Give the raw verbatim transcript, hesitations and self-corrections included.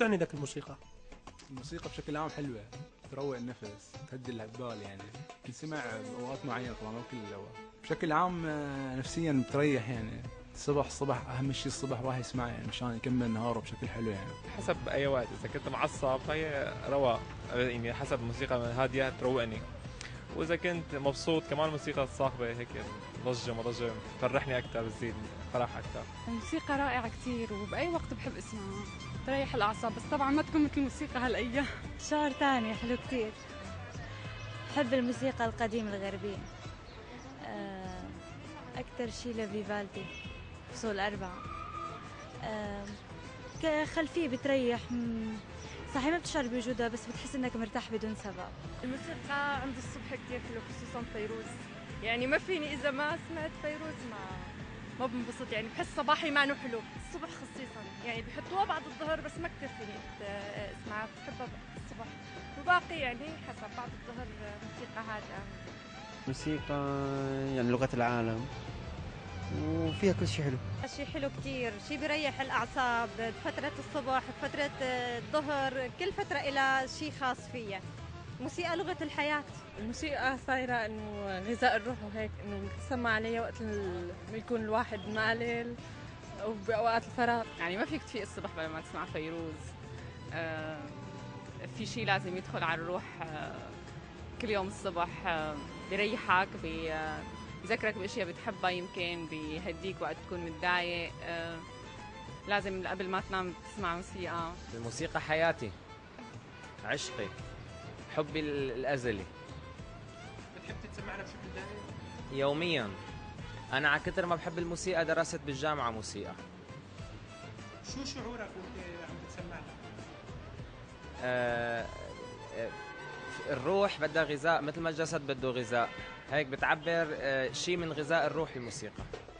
تعني لك الموسيقى؟ الموسيقى بشكل عام حلوة، تروق النفس، تهدي البال يعني، تنسمع بأوقات معينة طبعا مو كل الأوقات. بشكل عام آه، نفسيا بتريح يعني، الصبح الصبح أهم شيء الصبح الواحد يسمعها يعني مشان يكمل نهاره بشكل حلو يعني. حسب أي وقت، إذا كنت معصب فهي رواق يعني، حسب الموسيقى هادية تروقني، وإذا كنت مبسوط كمان الموسيقى الصاخبة هيك ضجة ما ضجة تفرحني أكثر، بتزيد فرح أكثر. الموسيقى رائعة كثير وبأي وقت بحب اسمعها، تريح الأعصاب، بس طبعا ما تكون مثل الموسيقى هالأيام. شعور تاني حلو كتير. بحب الموسيقى القديمة الغربية أكثر شيء لفيفالدي، فصول أربعة. كخلفية بتريح، صحيح ما بتشعر بوجودها بس بتحس إنك مرتاح بدون سبب. الموسيقى عند الصبح كتير حلو، خصوصا فيروز، يعني ما فيني إذا ما سمعت فيروز ما ما بنبسط يعني، بحس صباحي ما حلو، الصبح خصيصا يعني بحطوها بعد الظهر بس ما كتير فيني اسمعها، بحبها الصبح، وباقي يعني حسب بعد الظهر موسيقى هادئة. موسيقى يعني لغة العالم وفيها كل شيء حلو. شيء حلو كتير، شيء بيريح الأعصاب بفترة الصبح بفترة الظهر، كل فترة إلى شيء خاص فيها. موسيقى لغة الحياة. الموسيقى صايرة إنه غذاء الروح وهيك، إنه بتسمع عليها وقت ما يكون الواحد مالل وبأوقات الفراغ. يعني ما فيك تفيق الصبح بلا ما تسمع فيروز. آه في شيء لازم يدخل على الروح آه كل يوم الصبح، آه بيريحك، بيذكرك بأشياء بتحبها، يمكن بيهديك وقت تكون متضايق. آه لازم قبل ما تنام تسمع موسيقى. الموسيقى حياتي، عشقي، حبي الأزلي. بتحب تسمعنا بشكل دائم؟ يوميا. أنا على كثر ما بحب الموسيقى درست بالجامعة موسيقى. شو شعورك وانت عم تسمعنا؟ آه الروح بدها غذاء مثل ما الجسد بده غذاء، هيك بتعبر آه شيء من غذاء الروح الموسيقى.